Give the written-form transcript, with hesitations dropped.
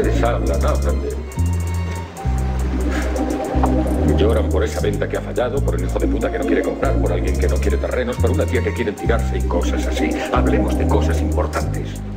Ustedes hablan de... Lloran por esa venta que ha fallado, por el hijo de puta que no quiere comprar, por alguien que no quiere terrenos, por una tía que quiere tirarse y cosas así. Hablemos de cosas importantes.